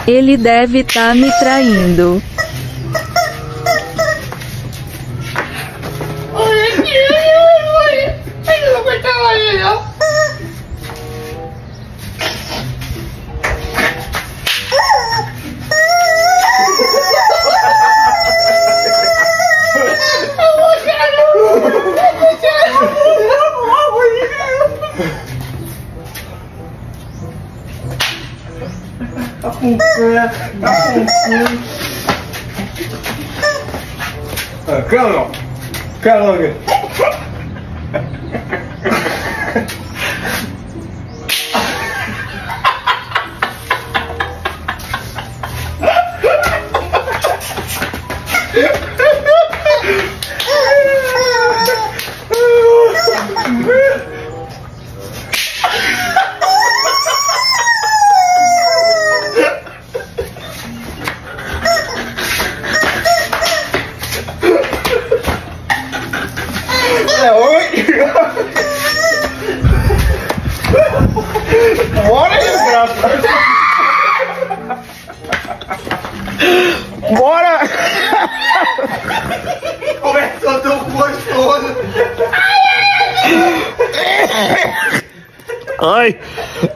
Ele deve tá me traindo. Eu não aguentava ele, ó. Tá com pé, tá com pé. Quer ou não? Quer ou não? Bora, desgraça! Bora! Começou tão gostoso! Ai!